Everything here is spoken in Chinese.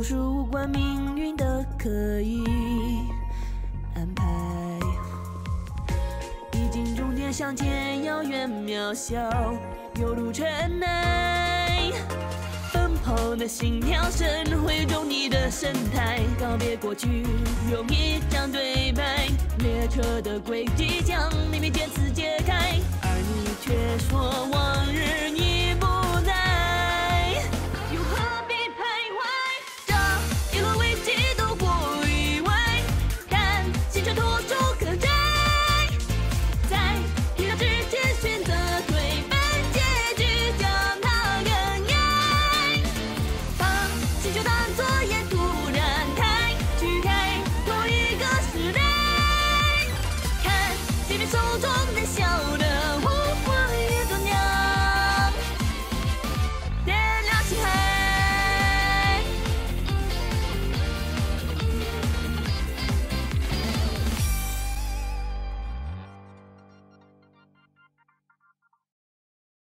是无关命运的刻意安排。历经终点，向前遥远渺小，犹如尘埃。奔跑的心跳声汇中你的神态，告别过去，用一张对白。列车的轨迹将秘密渐次揭开。